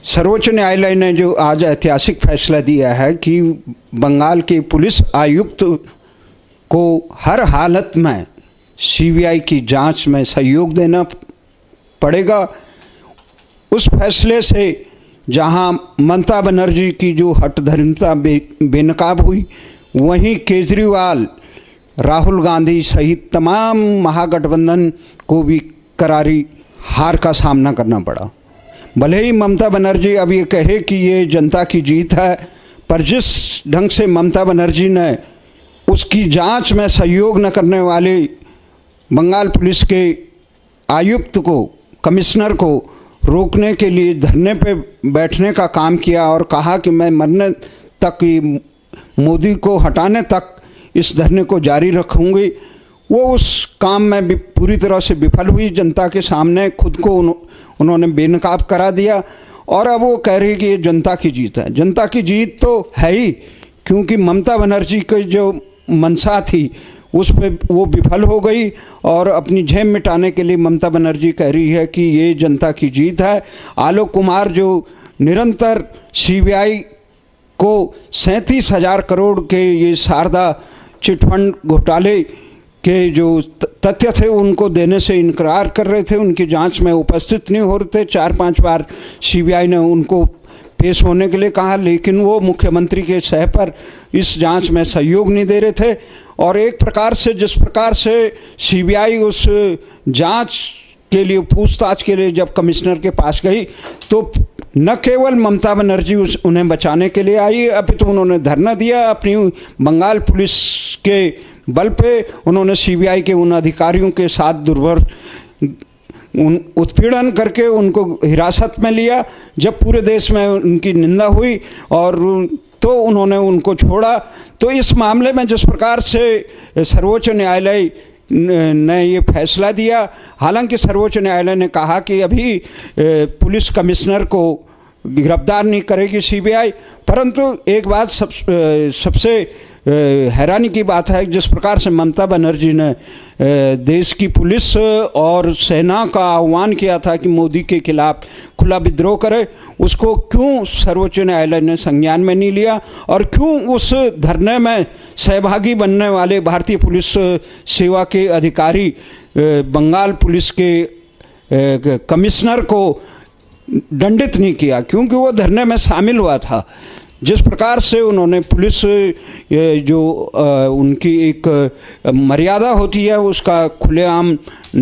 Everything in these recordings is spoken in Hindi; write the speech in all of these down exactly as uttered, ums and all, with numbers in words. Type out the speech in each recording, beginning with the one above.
सर्वोच्च न्यायालय ने जो आज ऐतिहासिक फैसला दिया है कि बंगाल के पुलिस आयुक्त को हर हालत में सीबीआई की जांच में सहयोग देना पड़ेगा, उस फैसले से जहां ममता बनर्जी की जो हठधर्मिता बे, बेनकाब हुई, वहीं केजरीवाल, राहुल गांधी सहित तमाम महागठबंधन को भी करारी हार का सामना करना पड़ा। भले ही ममता बनर्जी अब ये कहे कि ये जनता की जीत है, पर जिस ढंग से ममता बनर्जी ने उसकी जांच में सहयोग न करने वाले बंगाल पुलिस के आयुक्त को, कमिश्नर को रोकने के लिए धरने पे बैठने का काम किया और कहा कि मैं मरने तक, मोदी को हटाने तक इस धरने को जारी रखूंगी, वो उस काम में भी पूरी तरह से विफल हुई। जनता के सामने खुद को उन, उन्होंने बेनकाब करा दिया और अब वो कह रही कि ये जनता की जीत है। जनता की जीत तो है ही, क्योंकि ममता बनर्जी की जो मंशा थी उस पे वो विफल हो गई और अपनी झेम मिटाने के लिए ममता बनर्जी कह रही है कि ये जनता की जीत है। आलोक कुमार जो निरंतर सीबीआई को सैंतीस हजार करोड़ के ये शारदा चिटफंड घोटाले के जो तथ्य थे उनको देने से इनकार कर रहे थे, उनकी जांच में उपस्थित नहीं हो रहे थे। चार पांच बार सीबीआई ने उनको पेश होने के लिए कहा, लेकिन वो मुख्यमंत्री के सह पर इस जांच में सहयोग नहीं दे रहे थे। और एक प्रकार से जिस प्रकार से सीबीआई उस जांच के लिए, पूछताछ के लिए जब कमिश्नर के पास गई, तो न केवल ममता बनर्जी उस उन्हें बचाने के लिए आई, अभी तो उन्होंने धरना दिया अपनी बंगाल पुलिस के बल पे। उन्होंने सीबीआई के उन अधिकारियों के साथ दुर्व्यवहार, उन उत्पीड़न करके उनको हिरासत में लिया। जब पूरे देश में उनकी निंदा हुई और तो उन्होंने उनको छोड़ा। तो इस मामले में जिस प्रकार से सर्वोच्च न्यायालय ने ये फैसला दिया, हालांकि सर्वोच्च न्यायालय ने कहा कि अभी पुलिस कमिश्नर को गिरफ्तार नहीं करेगी सीबीआई, परंतु एक बात सब सबसे हैरानी की बात है, जिस प्रकार से ममता बनर्जी ने देश की पुलिस और सेना का आह्वान किया था कि मोदी के खिलाफ खुला विद्रोह करे, उसको क्यों सर्वोच्च न्यायालय ने संज्ञान में नहीं लिया और क्यों उस धरने में सहभागी बनने वाले भारतीय पुलिस सेवा के अधिकारी, बंगाल पुलिस के कमिश्नर को दंडित नहीं किया, क्योंकि वो धरने में शामिल हुआ था। जिस प्रकार से उन्होंने पुलिस जो उनकी एक मर्यादा होती है उसका खुलेआम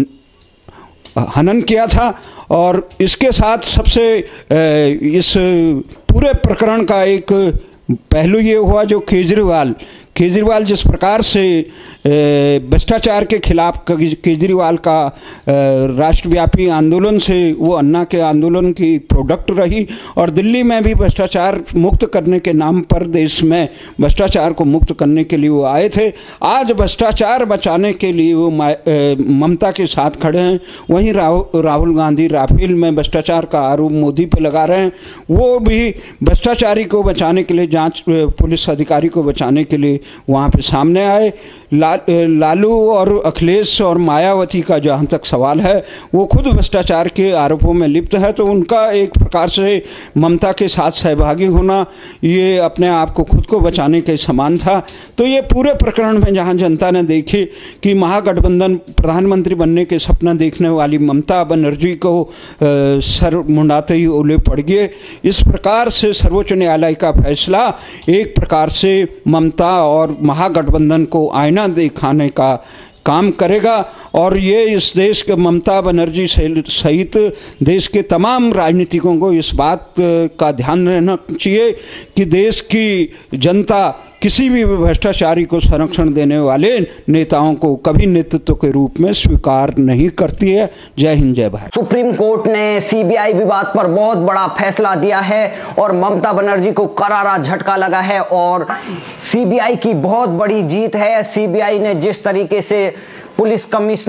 हनन किया था। और इसके साथ सबसे इस पूरे प्रकरण का एक पहलू ये हुआ जो केजरीवाल केजरीवाल जिस प्रकार से भ्रष्टाचार के खिलाफ केजरीवाल का राष्ट्रव्यापी आंदोलन से वो अन्ना के आंदोलन की प्रोडक्ट रही और दिल्ली में भी भ्रष्टाचार मुक्त करने के नाम पर देश में भ्रष्टाचार को मुक्त करने के लिए वो आए थे। आज भ्रष्टाचार बचाने के लिए वो ममता के साथ खड़े हैं। वहीं राहुल गांधी राफेल में भ्रष्टाचार का आरोप मोदी पे लगा रहे हैं। वो भी भ्रष्टाचारी को बचाने के लिए, जांच पुलिस अधिकारी को बचाने के लिए वहाँ पे सामने आए। ला, लालू और अखिलेश और मायावती का जहाँ तक सवाल है वो खुद भ्रष्टाचार के आरोपों में लिप्त है, तो उनका एक प्रकार से ममता के साथ सहभागी होना ये अपने आप को खुद को बचाने के समान था। तो ये पूरे प्रकरण में जहाँ जनता ने देखी कि महागठबंधन प्रधानमंत्री बनने के सपना देखने वाली ममता बनर्जी को सर मुंडाते ही ओले पड़ गए। इस प्रकार से सर्वोच्च न्यायालय का फैसला एक प्रकार से ममता और महागठबंधन को आईना दिखाने का काम करेगा और ये इस देश के ममता बनर्जी सहित देश के तमाम राजनीतिकों को इस बात का ध्यान रहना चाहिए कि देश की जनता किसी भी भ्रष्टाचारी को संरक्षण देने वाले नेताओं को कभी नेतृत्व के रूप में स्वीकार नहीं करती है। जय हिंद, जय भारत। सुप्रीम कोर्ट ने सीबीआई विवाद पर बहुत बड़ा फैसला दिया है और ममता बनर्जी को करारा झटका लगा है और सीबीआई की बहुत बड़ी जीत है। सीबीआई ने जिस तरीके से पुलिस कमिश्नर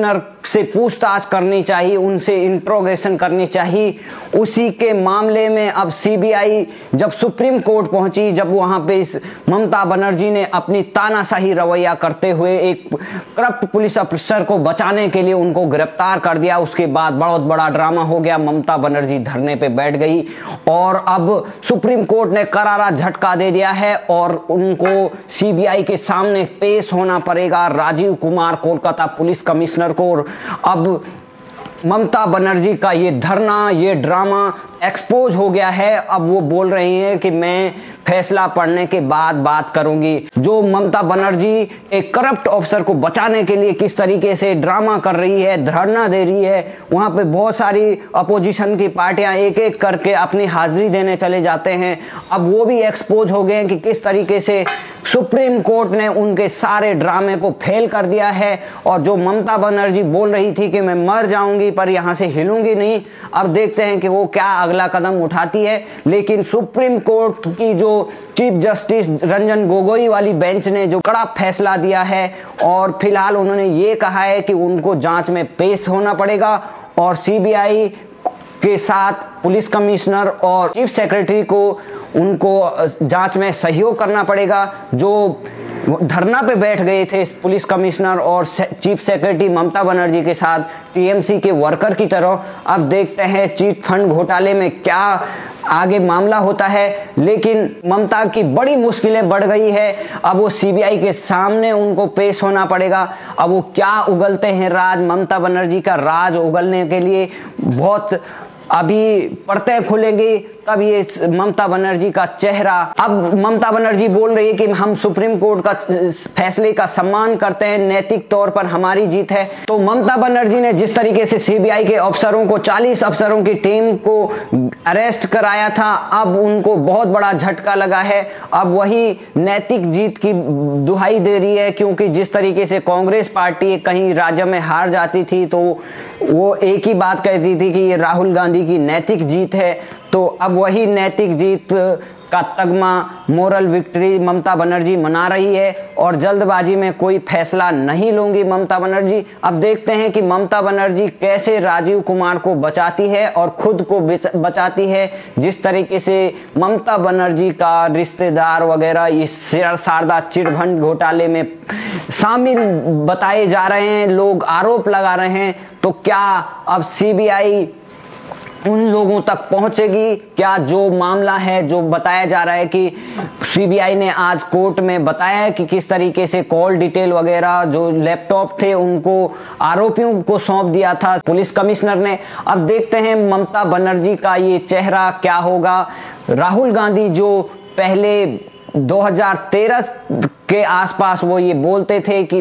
से पूछताछ करनी चाहिए, उनसे इंट्रोगेशन करनी चाहिए। उसी के मामले में अब सीबीआई जब सुप्रीम कोर्ट पहुंची, जब वहां पे इस ममता बनर्जी ने अपनी तानाशाही रवैया करते हुए एक करप्ट पुलिस अफसर को बचाने के लिए उनको गिरफ्तार कर दिया, उसके बाद बहुत बड़ा ड्रामा हो गया। ममता बनर्जी धरने पे बैठ गई और अब सुप्रीम कोर्ट ने करारा झटका दे दिया है और उनको सीबीआई के सामने पेश होना पड़ेगा, राजीव कुमार कोलकाता पुलिस कमिश्नर को। अब ममता बनर्जी का ये धरना, ये ड्रामा एक्सपोज हो गया है। अब वो बोल रही हैं कि मैं फैसला पढ़ने के बाद बात करूंगी। जो ममता बनर्जी एक करप्ट ऑफिसर को बचाने के लिए किस तरीके से ड्रामा कर रही है, धरना दे रही है, वहां पे बहुत सारी अपोजिशन की पार्टियां एक एक करके अपनी हाजिरी देने चले जाते हैं। अब वो भी एक्सपोज हो गए हैं कि किस तरीके से सुप्रीम कोर्ट ने उनके सारे ड्रामे को फेल कर दिया है। और जो ममता बनर्जी बोल रही थी कि मैं मर जाऊंगी पर यहां से हिलूंगी नहीं, अब देखते हैं कि वो क्या अगला कदम उठाती है। लेकिन सुप्रीम कोर्ट की जो चीफ जस्टिस रंजन गोगोई वाली बेंच ने जो कड़ा फैसला दिया है और फिलहाल उन्होंने ये कहा है कि उनको जांच में पेश होना पड़ेगा और सीबीआई के साथ पुलिस कमिश्नर और चीफ सेक्रेटरी को उनको जांच में सहयोग करना पड़ेगा। जो धरना पे बैठ गए थे पुलिस कमिश्नर और चीफ सेक्रेटरी ममता बनर्जी के साथ टीएमसी के वर्कर की तरह, अब देखते हैं चीट फंड घोटाले में क्या आगे मामला होता है। लेकिन ममता की बड़ी मुश्किलें बढ़ गई है, अब वो सीबीआई के सामने उनको पेश होना पड़ेगा। अब वो क्या उगलते हैं राज, ममता बनर्जी का राज उगलने के लिए बहुत अभी परतें खुलेंगी, तब ये ममता बनर्जी का चेहरा। अब ममता बनर्जी बोल रही है कि हम सुप्रीम कोर्ट का फैसले का सम्मान करते हैं, नैतिक तौर पर हमारी जीत है। तो ममता बनर्जी ने जिस तरीके से सीबीआई के अफसरों को, चालीस अफसरों की टीम को अरेस्ट कराया था, अब उनको बहुत बड़ा झटका लगा है। अब वही नैतिक जीत की दुहाई दे रही है, क्योंकि जिस तरीके से कांग्रेस पार्टी कहीं राज्य में हार जाती थी तो वो एक ही बात कहती थी कि ये राहुल गांधी की नैतिक जीत है। तो अब वही नैतिक जीत का तगमा, मोरल विक्ट्री ममता बनर्जी मना रही है और जल्दबाजी में कोई फैसला नहीं लूंगी ममता बनर्जी। अब देखते हैं कि ममता बनर्जी कैसे राजीव कुमार को बचाती है और खुद को बचाती है। जिस तरीके से ममता बनर्जी का रिश्तेदार वगैरह इस शारदा चिटफंड घोटाले में शामिल बताए जा रहे हैं, लोग आरोप लगा रहे हैं, तो क्या अब सीबीआई उन लोगों तक पहुंचेगी? क्या जो मामला है, जो बताया जा रहा है कि सीबीआई ने आज कोर्ट में बताया कि किस तरीके से कॉल डिटेल वगैरह जो लैपटॉप थे उनको आरोपियों को सौंप दिया था पुलिस कमिश्नर ने। अब देखते हैं ममता बनर्जी का ये चेहरा क्या होगा। राहुल गांधी जो पहले दो हज़ार तेरह के आसपास वो ये बोलते थे कि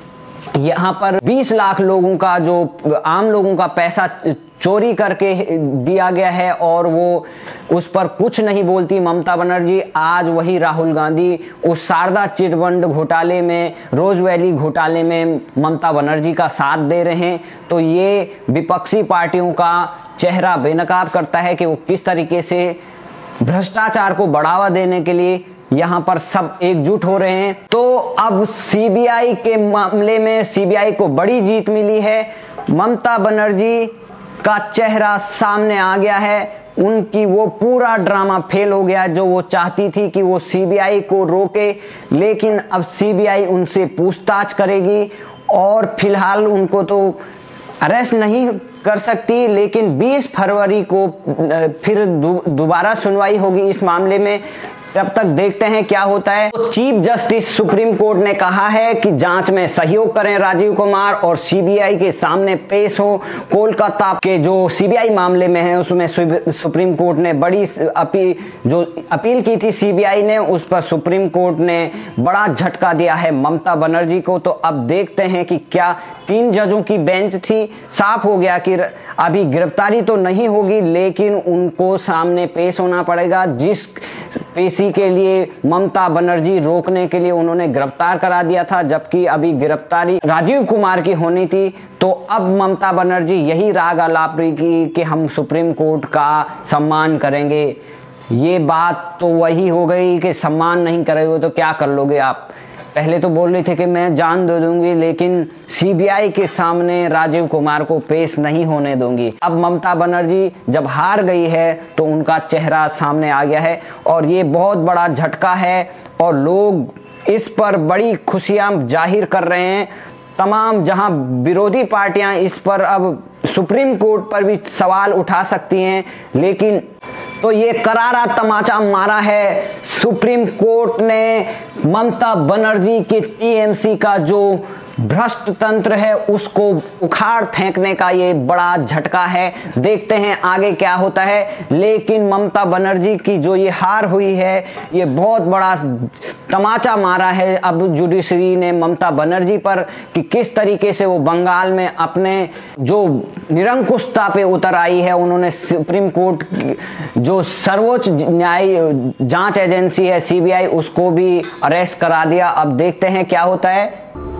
यहाँ पर बीस लाख लोगों का, जो आम लोगों का पैसा चोरी करके दिया गया है और वो उस पर कुछ नहीं बोलती ममता बनर्जी, आज वही राहुल गांधी उस शारदा चिटफंड घोटाले में, रोज वैली घोटाले में ममता बनर्जी का साथ दे रहे हैं। तो ये विपक्षी पार्टियों का चेहरा बेनकाब करता है कि वो किस तरीके से भ्रष्टाचार को बढ़ावा देने के लिए यहां पर सब एकजुट हो रहे हैं। तो अब सीबीआई के मामले में सीबीआई को बड़ी जीत मिली है। ममता बनर्जी का चेहरा सामने आ गया है, उनकी वो पूरा ड्रामा फेल हो गया जो वो चाहती थी कि वो सीबीआई को रोके। लेकिन अब सीबीआई उनसे पूछताछ करेगी और फिलहाल उनको तो अरेस्ट नहीं कर सकती, लेकिन बीस फरवरी को फिर दोबारा सुनवाई होगी इस मामले में। तब तक देखते हैं क्या होता है। तो चीफ जस्टिस सुप्रीम कोर्ट ने कहा है कि जांच में सहयोग करें राजीव कुमार और सीबीआई के सामने पेश हो। कोलकाता के जो सीबीआई मामले में है उसमें सुप्रीम कोर्ट ने बड़ी अपील जो अपील की थी सीबीआई ने, उस पर सुप्रीम कोर्ट ने बड़ा झटका दिया है ममता बनर्जी को। तो अब देखते हैं कि क्या तीन जजों की बेंच थी, साफ हो गया कि अभी गिरफ्तारी तो नहीं होगी लेकिन उनको सामने पेश होना पड़ेगा। जिस पेशी के लिए ममता बनर्जी रोकने के लिए उन्होंने गिरफ्तार करा दिया था, जबकि अभी गिरफ्तारी राजीव कुमार की होनी थी। तो अब ममता बनर्जी यही राग आलाप रही की कि हम सुप्रीम कोर्ट का सम्मान करेंगे। ये बात तो वही हो गई कि सम्मान नहीं करोगे तो क्या कर लोगे आप। पहले तो बोल रहे थे कि मैं जान दे दूंगी, लेकिन सीबीआई के सामने राजीव कुमार को पेश नहीं होने दूंगी। अब ममता बनर्जी जब हार गई है तो उनका चेहरा सामने आ गया है और ये बहुत बड़ा झटका है और लोग इस पर बड़ी खुशियां जाहिर कर रहे हैं। तमाम जहां विरोधी पार्टियां इस पर अब सुप्रीम कोर्ट पर भी सवाल उठा सकती हैं, लेकिन तो ये करारा तमाचा मारा है सुप्रीम कोर्ट ने ममता बनर्जी के टीएमसी का जो भ्रष्ट तंत्र है उसको उखाड़ फेंकने का ये बड़ा झटका है। देखते हैं आगे क्या होता है, लेकिन ममता बनर्जी की जो ये हार हुई है ये बहुत बड़ा तमाचा मारा है अब जुडिशरी ने ममता बनर्जी पर कि किस तरीके से वो बंगाल में अपने जो निरंकुशता पे उतर आई है। उन्होंने सुप्रीम कोर्ट जो सर्वोच्च न्याय जांच एजेंसी है सीबीआई उसको भी अरेस्ट करा दिया। अब देखते हैं क्या होता है।